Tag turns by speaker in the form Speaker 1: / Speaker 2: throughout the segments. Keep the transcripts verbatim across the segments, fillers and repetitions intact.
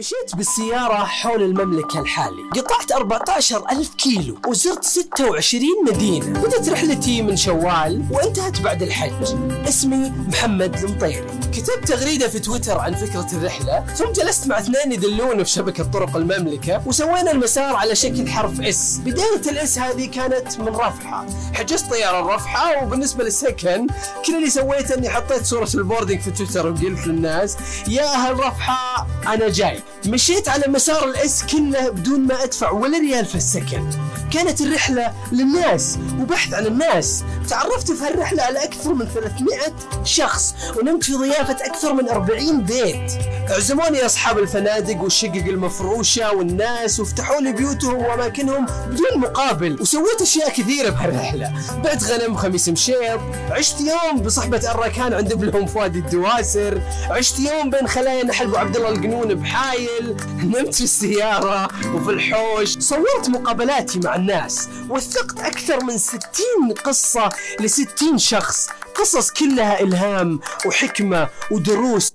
Speaker 1: مشيت بالسيارة حول المملكة الحالي، قطعت أربعة عشر ألف كيلو وزرت ستة وعشرين مدينة. بدت رحلتي من شوال وانتهت بعد الحج. اسمي محمد المطيري. كتبت تغريدة في تويتر عن فكرة الرحلة، ثم جلست مع اثنين يدلون في شبكة طرق المملكة، وسوينا المسار على شكل حرف اس. بداية الاس هذه كانت من رفحة، حجزت طيارة الرفحة. وبالنسبة للسكن كل اللي سويته اني حطيت صورة البوردنج في تويتر وقلت للناس يا اهل رفحة انا جاي. مشيت على مسار الاس كله بدون ما ادفع ولا ريال في السكن. كانت الرحلة للناس وبحث عن الناس. تعرفت في هالرحلة على اكثر من ثلاثمئة شخص، ونمت في ضيافة اكثر من أربعين بيت. عزموني اصحاب الفنادق والشقق المفروشة والناس، وفتحوا لي بيوتهم واماكنهم بدون مقابل. وسويت اشياء كثيرة بهالرحلة. بعت غنم خميس مشيط، عشت يوم بصحبة الركان عند ابنهم فؤاد الدواسر، عشت يوم بين خلايا نحل ابو عبد الله القنون بحايل، نمت في السيارة وفي الحوش. صورت مقابلاتي مع الناس، وثقت اكثر من ستين قصة لستين شخص، قصص كلها الهام وحكمة ودروس.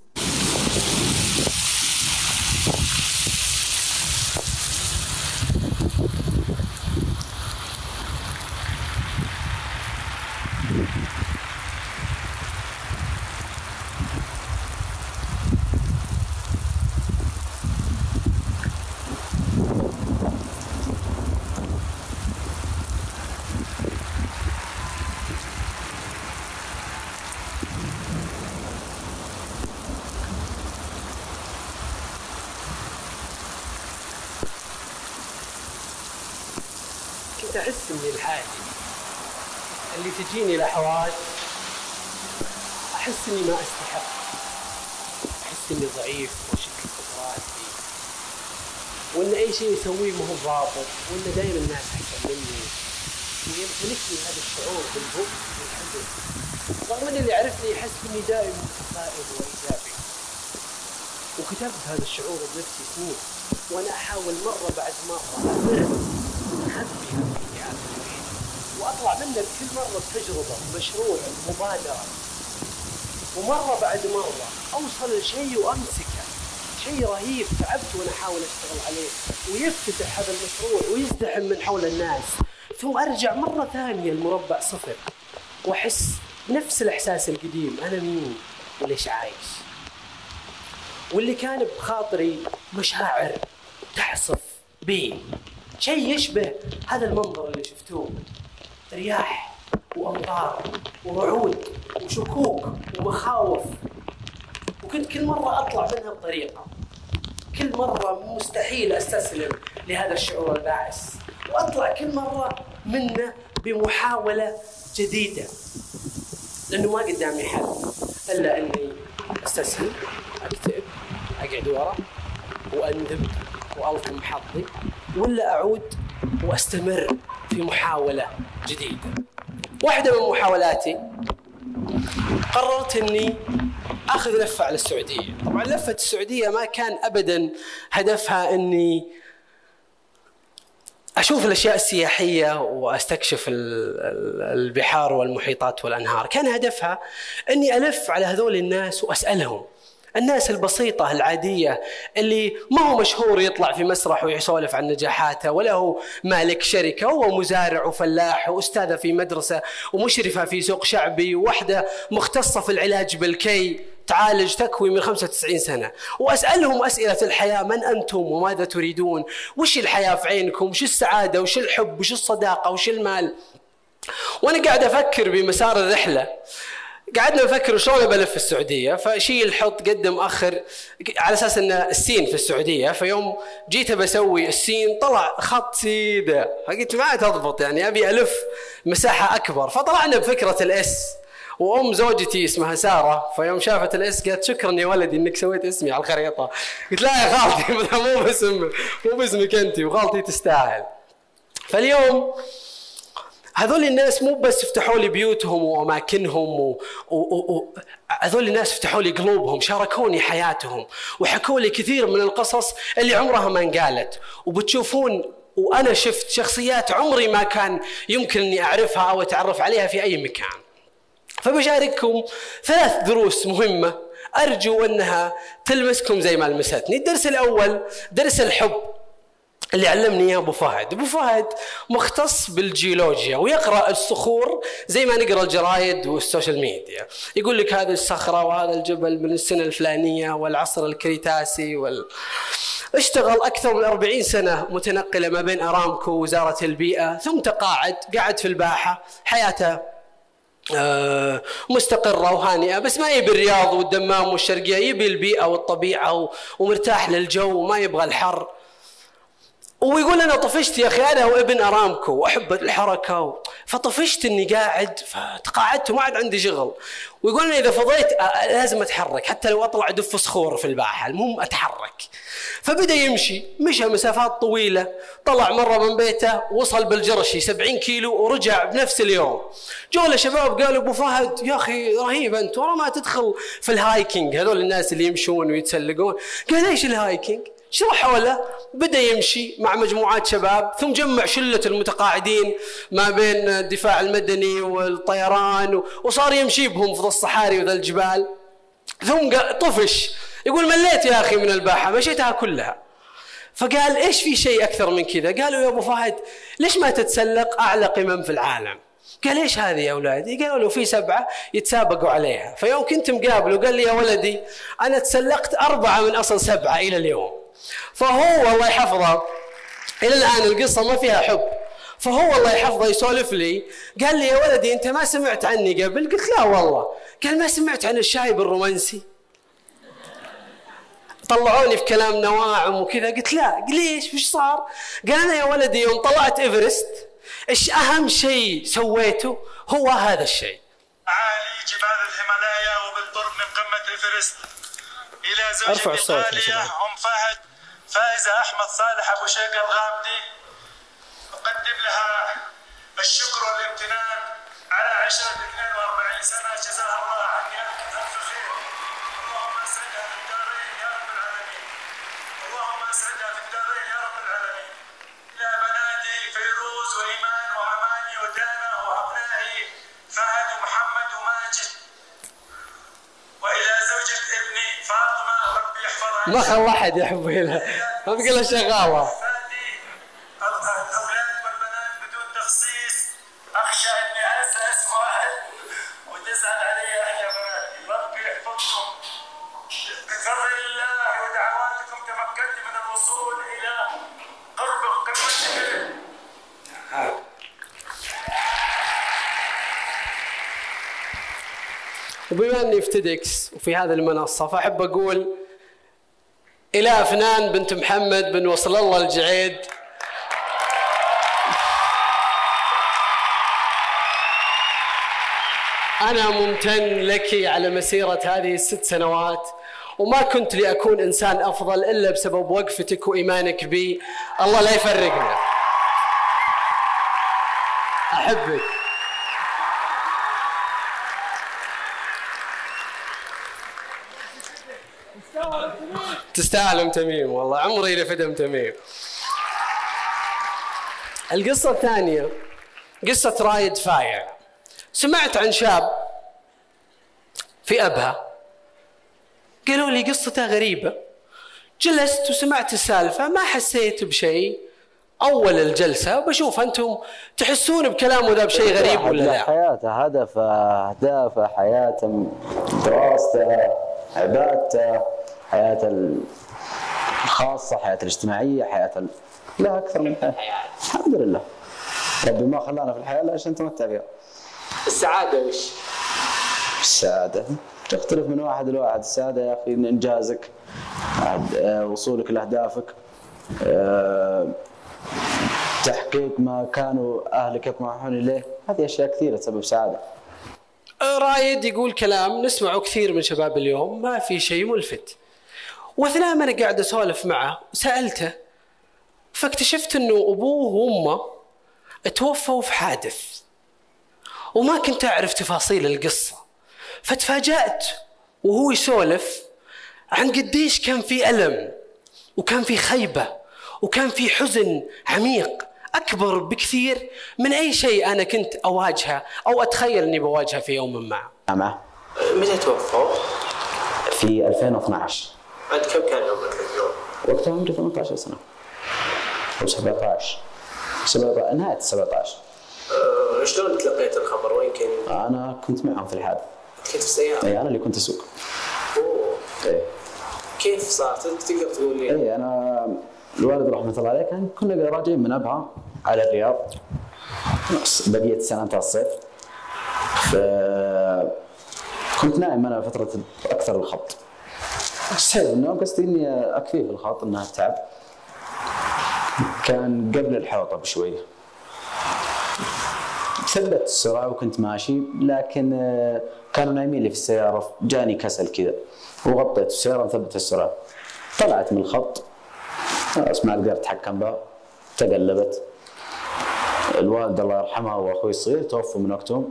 Speaker 1: كنت أحس إني لحالي، اللي تجيني لحظات أحس إني ما أستحق، أحس إني ضعيف وأشك بقدراتي، وإن أي شيء أسويه ما هو ضابط، وإن دائما الناس أحسن مني، ويمتلكني هذا الشعور بالبؤس والحزن، رغم إن اللي يعرفني يحس إني دائما متفائل وإيجابي. وكتبت هذا الشعور بنفسي سنين، وأنا أحاول مرة بعد مرة أخبي هالأشياء وأطلع منه بكل مرة بتجربة، مشروع، مبادرة، ومرة بعد مرة أوصل لشيء وأمسكه، شيء رهيب تعبت وأنا أحاول أشتغل عليه، ويفتتح هذا المشروع ويزدحم من حول الناس، ثم أرجع مرة ثانية المربع صفر، وأحس نفس الإحساس القديم، أنا مين وليش عايش؟ واللي كان بخاطري مشاعر تحصف بي، شيء يشبه هذا المنظر اللي شفتوه، رياح وأمطار ورعود وشكوك ومخاوف. وكنت كل مرة أطلع منها بطريقة، كل مرة مستحيل أستسلم لهذا الشعور البائس، وأطلع كل مرة منه بمحاولة جديدة، لأنه ما قدامي حل إلا أني أستسلم، أكتئب، أقعد ورا وأندب وألطم حظي، ولا أعود وأستمر في محاولة جديدة. واحدة من محاولاتي قررت أني أخذ لفة على السعودية. طبعا لفة السعودية ما كان أبدا هدفها أني أشوف الأشياء السياحية وأستكشف البحار والمحيطات والأنهار، كان هدفها أني ألف على هذول الناس وأسألهم، الناس البسيطة العادية اللي ما هو مشهور يطلع في مسرح ويسولف عن نجاحاته، ولا هو مالك شركة، هو مزارع وفلاح وأستاذة في مدرسة ومشرفة في سوق شعبي، وواحدة مختصة في العلاج بالكي تعالج تكوي من خمسة وتسعين سنة، وأسألهم أسئلة الحياة: من أنتم وماذا تريدون؟ وش الحياة في عينكم؟ وش السعادة؟ وش الحب؟ وش الصداقة؟ وش المال؟ وأنا قاعد أفكر بمسار الرحلة، قعدنا نفكر شلون بلف في السعودية، فشيل حط قدم أخر على أساس أن السين في السعودية. فيوم جيت بسوي السين طلع خط سيدة، فقلت ما تضبط، يعني أبي ألف مساحة أكبر. فطلعنا بفكرة الإس، وأم زوجتي اسمها سارة، فيوم شافت الإس قالت شكرا يا ولدي إنك سويت اسمي على الخريطة. قلت لا يا خالتي مو باسم مو باسمك أنت، وخالتي تستاهل. فاليوم هذول الناس مو بس فتحوا لي بيوتهم وأماكنهم و... و... و... هذول الناس فتحوا لي قلوبهم، شاركوني حياتهم، وحكوا لي كثير من القصص اللي عمرها ما انقالت، وبتشوفون وأنا شفت شخصيات عمري ما كان يمكن أني أعرفها أو أتعرف عليها في أي مكان. فبشارككم ثلاث دروس مهمة أرجو أنها تلمسكم زي ما لمستني. الدرس الأول درس الحب اللي علمني اياه ابو فهد. ابو فهد مختص بالجيولوجيا ويقرا الصخور زي ما نقرا الجرايد والسوشيال ميديا. يقول لك هذه الصخره وهذا الجبل من السنه الفلانيه والعصر الكريتاسي وال... اشتغل اكثر من أربعين سنه متنقله ما بين ارامكو ووزاره البيئه، ثم تقاعد قعد في الباحه، حياته آه مستقرة وهانئة، بس ما يبي الرياض والدمام والشرقية، يبي البيئة والطبيعة ومرتاح للجو وما يبغى الحر. ويقول أنا طفشت يا أخي، أنا وابن أرامكو وأحب الحركة و... فطفشت إني قاعد فتقاعدت وما عاد عندي شغل. ويقول أنا إذا فضيت لازم أتحرك حتى لو أطلع أدف صخور في الباحة، المهم أتحرك. فبدأ يمشي، مشى مسافات طويلة، طلع مرة من بيته وصل بالجرشي سبعين كيلو ورجع بنفس اليوم. جو له شباب قالوا أبو فهد يا أخي رهيب أنت، ورا ما تدخل في الهايكينج، هذول الناس اللي يمشون ويتسلقون. قال إيش الهايكينج؟ شرحوا له. بدأ يمشي مع مجموعات شباب، ثم جمع شلة المتقاعدين ما بين الدفاع المدني والطيران، وصار يمشي بهم في الصحاري وذا الجبال. ثم طفش، يقول مليت يا أخي من الباحة، مشيتها كلها. فقال إيش في شيء أكثر من كذا؟ قالوا يا أبو فهد ليش ما تتسلق أعلى قمم في العالم؟ قال إيش هذه يا أولادي؟ قالوا له في سبعة يتسابقوا عليها. فيوم كنت مقابله قال لي يا ولدي أنا تسلقت أربعة من أصل سبعة إلى اليوم. فهو الله يحفظه إلى الآن القصة ما فيها حب، فهو الله يحفظه يسولف لي قال لي يا ولدي أنت ما سمعت عني قبل؟ قلت لا والله. قال ما سمعت عن الشايب الرومانسي؟ طلعوني في كلام نواعم وكذا. قلت لا. ليش؟ وش صار؟ قال أنا يا ولدي يوم طلعت إيفرست إيش أهم شيء سويته؟ هو هذا الشيء.
Speaker 2: عالي جبال الهيمالايا وبالقرب من قمة إيفرست إلى زوجتي الغالية أم فهد فائزة أحمد صالح أبو شيقة الغامدي، أقدم لها الشكر والامتنان على عشرة اثنين وأربعين سنة جزاها الله عني ألف خير. اللهم أسعدها في الدارين يا رب العالمين، اللهم أسعدها في الدارين يا رب العالمين. إلى بناتي فيروز وإيمان وأماني ودانا وأبنائي فهد ومحمد وماجد، وإلى زوجة ابني فاطمة ربي يحفظها.
Speaker 1: ما خلى أحد يحبه له، ما بقى له شغالة.
Speaker 2: الأولاد والبنات بدون تخصيص، أخشى إني أنسى اسم واحد وتزعل علي يا بناتي. ربي يحفظكم. بفضل الله ودعواتكم تمكنت من الوصول إلى قرب قمة.
Speaker 1: وبما اني في تيدكس وفي هذه المنصه فاحب اقول الى افنان بنت محمد بن وصل الله الجعيد، انا ممتن لك على مسيره هذه الست سنوات، وما كنت لاكون انسان افضل الا بسبب وقفتك وايمانك بي. الله لا يفرقنا. احبك. تستاهل ام تميم، والله عمري لفد ام تميم. القصة الثانية قصة رايد فايع. سمعت عن شاب في أبها، قالوا لي قصته غريبة. جلست وسمعت السالفة، ما حسيت بشيء أول الجلسة، وبشوف أنتم تحسون بكلامه ذا بشيء غريب ولا لا؟
Speaker 3: حياته، هدفه، أهدافه، حياته، دراسته، عبادته، حياته الخاصة، حياته الاجتماعية، حياته لا أكثر من حياة. الحمد لله ربي ما خلانا في الحياة إلا عشان نتمتع فيها.
Speaker 1: السعادة وش؟
Speaker 3: السعادة تختلف من واحد لواحد. السعادة يا أخي إنجازك، وصولك لأهدافك، تحقيق ما كانوا أهلك يطمحون إليه، هذه أشياء كثيرة تسبب سعادة.
Speaker 1: رايد يقول كلام نسمعه كثير من شباب اليوم، ما في شيء ملفت. واثناء ما انا قاعد اسولف معه سالته، فاكتشفت انه ابوه وامه توفوا في حادث، وما كنت اعرف تفاصيل القصه. فتفاجأت وهو يسولف عن قديش كان في ألم، وكان في خيبة، وكان في حزن عميق أكبر بكثير من أي شيء أنا كنت أواجهه أو أتخيل أني بواجهه في يوم ما.
Speaker 3: معه
Speaker 4: متى توفوا؟
Speaker 3: في ألفين واثناشر.
Speaker 1: أنت كم كان عمرك اليوم؟
Speaker 3: وقتها عمري ثمانية عشر سنة أو سبعة عشر سبعة نهاية سبعة عشر.
Speaker 1: أه شلون تلقيت الخبر؟ وين كنت؟
Speaker 3: أنا كنت معهم في الحادث.
Speaker 1: كنت في السيارة؟
Speaker 3: أي أنا اللي كنت أسوق.
Speaker 1: أوه.
Speaker 3: إيه.
Speaker 1: كيف صار؟ تقدر تقول لي؟
Speaker 3: إيه أنا الوالد رحمة الله عليه كان كنا راجعين من أبها على الرياض. بقيت سنة الصيف. كنت نايم أنا فترة أكثر الخط. استيقظ من النوم قصدي إني أكفيه في الخط إنها تعب. كان قبل الحوطة بشوية. ثبت السرعة وكنت ماشي لكن كانوا نايمين لي في السيارة جاني كسل كذا وغطيت السيارة وثبت السرعة. طلعت من الخط خلاص ما أقدر أتحكم بها تقلبت. الوالد الله يرحمها وأخوي الصغير توفوا من وقتهم.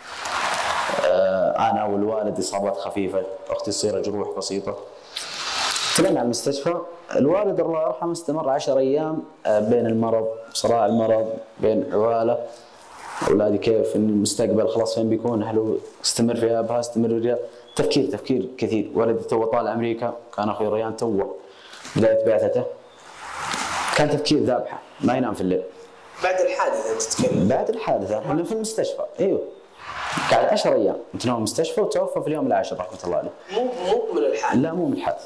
Speaker 3: أنا والوالد إصابات خفيفة، أختي الصغيرة جروح بسيطة. طلعنا على المستشفى. الوالد الله يرحمه استمر عشر أيام بين المرض صراع المرض بين عوالة أولادي كيف إن المستقبل خلاص فين بيكون، هل هو استمر في أبها استمر في الرياض. تفكير تفكير كثير. ولدي تو طالع أمريكا، كان أخوي ريان تو بداية بعثته. كان تفكير ذابحة ما ينام في الليل.
Speaker 1: بعد الحادثة أنت تتكلم؟
Speaker 3: بعد الحادثة احنا في المستشفى. أيوه قعد عشر أيام متنوم المستشفى وتوفى في اليوم العاشر رحمة الله عليه.
Speaker 1: مو مو من الحادث؟
Speaker 3: لا مو من الحادث.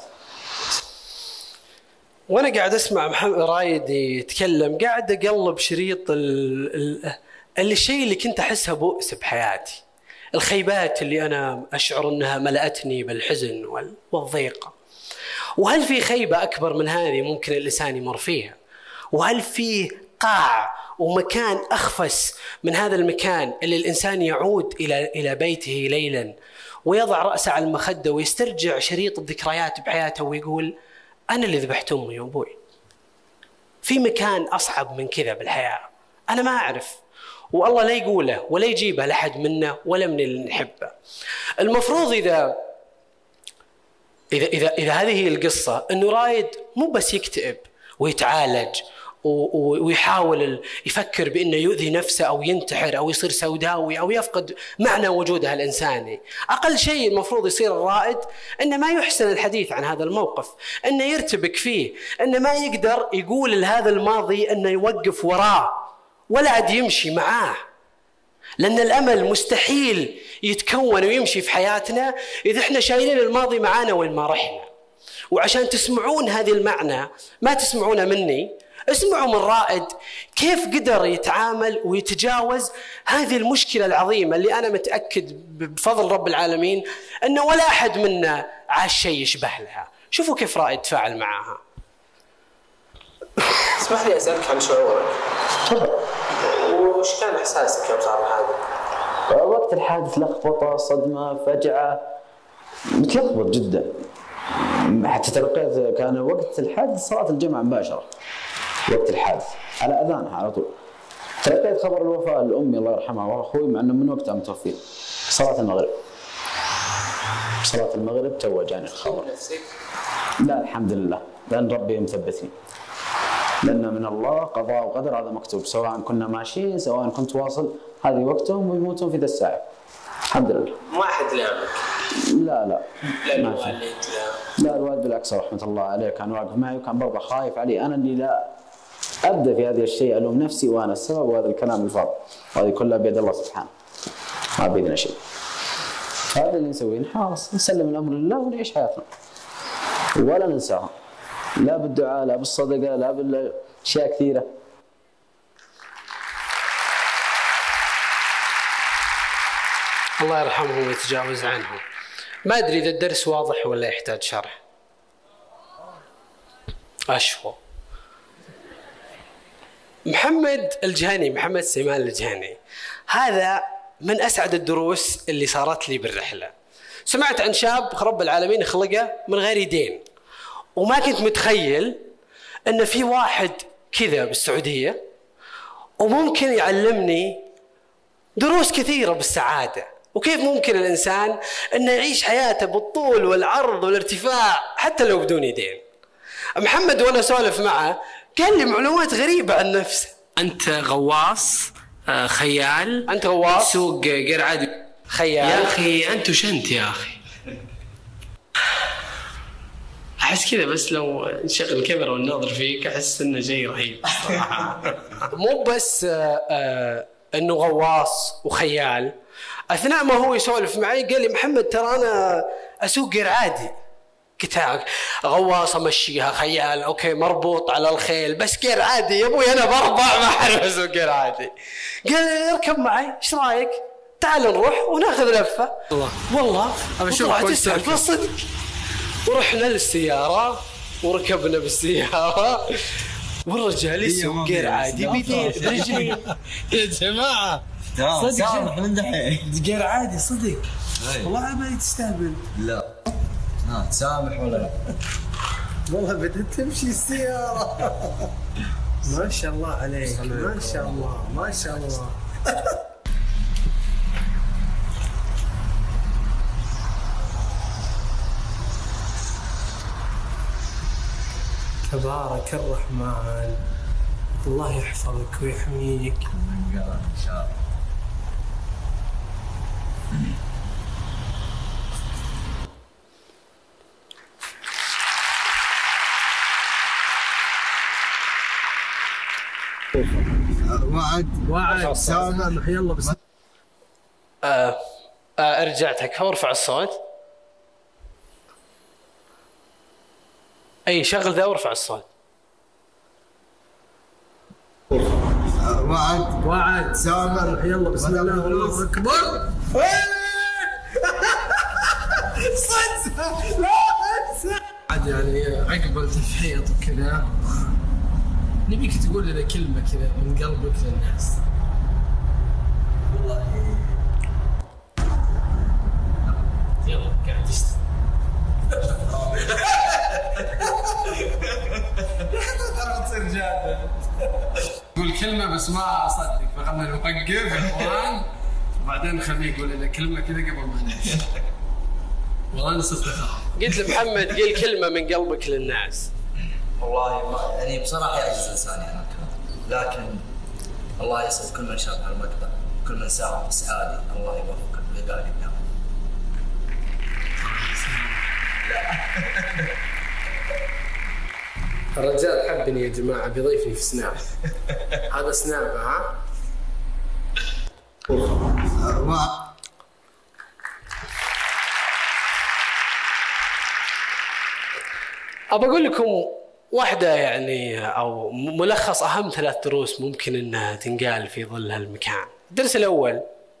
Speaker 4: وانا قاعد اسمع محمد رايد يتكلم قاعد اقلب شريط ال ال الشيء اللي كنت احسها بؤس بحياتي، الخيبات اللي انا اشعر انها ملأتني بالحزن والضيقه. وهل في خيبه اكبر من هذه ممكن الانسان يمر فيها؟ وهل في قاع ومكان اخفس من هذا المكان اللي الانسان يعود الى الى بيته ليلا ويضع رأسه على المخده ويسترجع شريط الذكريات بحياته ويقول أنا اللي ذبحت أمي وأبوي؟ في مكان أصعب من كذا بالحياة؟ أنا ما أعرف، والله لا يقوله ولا يجيبه لحد منا ولا من اللي نحبه. المفروض إذا إذا إذا إذا هذه هي القصة إنه رايد مو بس يكتئب ويتعالج ويحاول يفكر بأنه يؤذي نفسه أو ينتحر أو يصير سوداوي أو يفقد معنى وجوده الإنساني. أقل شيء المفروض يصير الرائد إنه ما يحسن الحديث عن هذا الموقف، إنه يرتبك فيه، إنه ما يقدر يقول لهذا الماضي إنه يوقف وراه ولا عاد يمشي معاه، لأن الأمل مستحيل يتكون ويمشي في حياتنا إذا إحنا شايلين الماضي معانا وين ما رحنا. وعشان تسمعون هذه المعنى ما تسمعونه مني، اسمعوا من رائد كيف قدر يتعامل ويتجاوز هذه المشكلة العظيمة اللي أنا متأكد بفضل رب العالمين أنه ولا أحد منا عاش شيء يشبه لها. شوفوا كيف رائد تفاعل معها.
Speaker 1: اسمح لي أسألك عن شعورك.
Speaker 3: تفضل.
Speaker 1: وش كان إحساسك يوم صار الحادث؟
Speaker 3: وقت الحادث لخبطة، صدمة، فجعة، متلخبط جدا. حتى تلقيت كان وقت الحادث صلاة الجمعة مباشرة وقت الحادث على أذانها على طول. تلقيت خبر الوفاة لأمي الله يرحمها وأخوي مع أنه من وقتها متوفين. صلاة المغرب صلاة المغرب تو جاني الخبر. لا الحمد لله لأن ربي مثبتني، لأن من الله قضاء وقدر، هذا مكتوب سواء كنا ماشيين سواء كنت واصل، هذه وقتهم ويموتون في ذا الساعة. الحمد لله.
Speaker 1: ما أحد لامك؟
Speaker 3: لا لا
Speaker 1: لا الوالد
Speaker 3: لا لا الوالد بالعكس رحمة الله عليه كان واقف معي وكان برضه خايف علي. أنا اللي لا أبدأ في هذا الشيء ألوم نفسي وأنا السبب، وهذا الكلام الفاضي، وهذه كلها بيد الله سبحانه ما بيدنا شيء. هذا اللي نسويه، نحاول نسلم الأمر لله ونعيش حياتنا ولا ننساها، لا بالدعاء لا بالصدقة لا بالأشياء كثيرة.
Speaker 4: الله يرحمهم ويتجاوز عنهم. ما أدري إذا الدرس واضح ولا يحتاج شرح. أشوى محمد الجهني، محمد سليمان الجهني، هذا من أسعد الدروس اللي صارت لي بالرحلة. سمعت عن شاب رب العالمين خلقه من غير يدين، وما كنت متخيل أن في واحد كذا بالسعودية وممكن يعلمني دروس كثيرة بالسعادة، وكيف ممكن الإنسان أنه يعيش حياته بالطول والعرض والارتفاع حتى لو بدون يدين. محمد وأنا سولف معه قال لي معلومات غريبة عن نفسه. أنت غواص، خيال، أنت غواص تسوق قرعة خيال. يا أخي أنت وش أنت يا أخي؟ احس كذا بس لو نشغل الكاميرا ونناظر فيك احس انه شيء رهيب صراحه. مو بس آآ آآ انه غواص وخيال، اثناء ما هو يسولف معي قال لي محمد ترى انا اسوق غير عادي. قلت غواص امشيها، خيال اوكي مربوط على الخيل، بس غير عادي يا ابوي انا بربع ما اعرف اسوق غير عادي. قال لي اركب معي ايش رايك؟ تعال نروح وناخذ لفه. الله والله ابى اشوفك صدق. ورحنا للسياره وركبنا بالسياره والرجال يسوق غير عادي بيدين برجلي. يا جماعه
Speaker 3: صدق من دحين
Speaker 4: غير عادي صدق والله ابي تستهبل.
Speaker 3: لا ها تسامح ولا لا؟
Speaker 4: والله بدأت تمشي السياره. ما شاء الله عليك ما شاء الله ما شاء الله. تبارك الرحمن، الله يحفظك ويحميك.
Speaker 3: ان شاء الله. وعد
Speaker 4: وعد
Speaker 3: سامح
Speaker 4: يلا بس. آه آه ارجع تكفى وارفع الصوت. اي شغل ذا وارفع الصوت.
Speaker 3: وعد
Speaker 4: وعد
Speaker 3: سامح
Speaker 4: يلا بسم الله الله اكبر. صدق لا عاد يعني عقب التفحيط وكذا نبيك تقول لنا كلمة كذا من قلبك للناس. والله يلا قاعد تشتغل. ترى تصير جاد. قول كلمة بس ما أصدق فخلنا نوقف يا اخوان وبعدين نخليه يقول لنا كلمة كذا قبل ما نمشي. والله أنا صرت أخاف. قلت لمحمد قل كلمة من قلبك للناس.
Speaker 3: والله ما يعني بصراحة يعجز لساني عن الكلام، لكن الله يسعد كل من شارك على المقطع، كل من ساهم في إسعادي، الله يوفقه ويبارك لنا.
Speaker 4: الرجال حبني يا جماعة بيضيفني في سناب. هذا سناب ها؟ أبى أقول لكم واحدة يعني أو ملخص أهم ثلاث دروس ممكن أنها تنقال في ظل هالمكان. الدرس الأول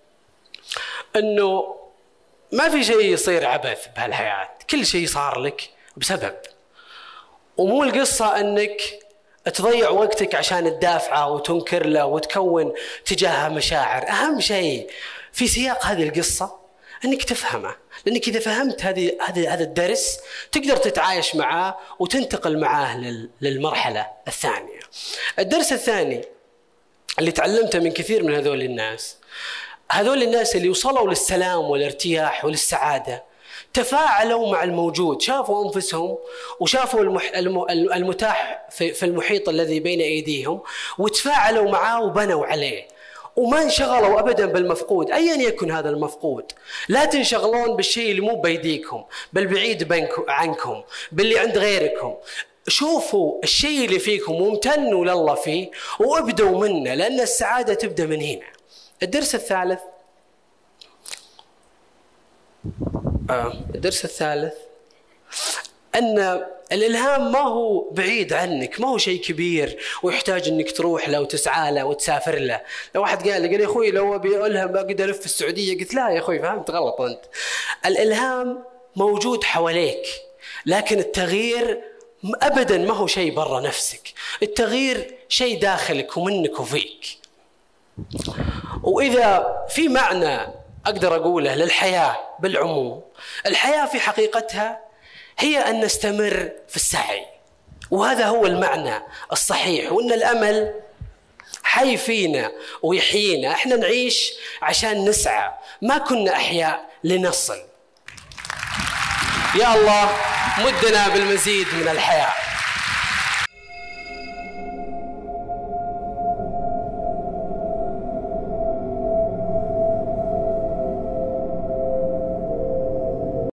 Speaker 4: أنه ما في شيء يصير عبث بهالحياة، كل شيء صار لك بسبب، ومو القصة أنك تضيع وقتك عشان تدافعه وتنكر له وتكون تجاهه مشاعر. أهم شيء في سياق هذه القصة أنك تفهمه، لأنك إذا فهمت هذه هذا هذا الدرس تقدر تتعايش معاه وتنتقل معاه للمرحلة الثانية. الدرس الثاني اللي تعلمته من كثير من هذول الناس، هذول الناس اللي وصلوا للسلام والارتياح وللسعادة تفاعلوا مع الموجود، شافوا أنفسهم وشافوا المح... الم... المتاح في... في المحيط الذي بين أيديهم وتفاعلوا معاه وبنوا عليه، وما انشغلوا أبدا بالمفقود أيا يكن هذا المفقود. لا تنشغلون بالشيء اللي مو بيديكم بل بعيد بينكم عنكم باللي عند غيركم. شوفوا الشيء اللي فيكم وامتنوا لله فيه وابدوا منه، لأن السعادة تبدأ من هنا. الدرس الثالث آه. الدرس الثالث أن الإلهام ما هو بعيد عنك، ما هو شيء كبير ويحتاج أنك تروح له وتسعى له وتسافر له. لو واحد قال لي قال يا أخوي لو أبي ألهم أقدر ألف في السعودية، قلت لا يا أخوي فهمت غلط أنت. الإلهام موجود حواليك، لكن التغيير أبدا ما هو شيء برا نفسك، التغيير شيء داخلك ومنك وفيك. وإذا في معنى أقدر أقوله للحياة بالعموم، الحياة في حقيقتها هي أن نستمر في السعي، وهذا هو المعنى الصحيح، وأن الأمل حي فينا ويحيينا. احنا نعيش عشان نسعى، ما كنا أحياء لنصل. يا الله مدنا بالمزيد من الحياة.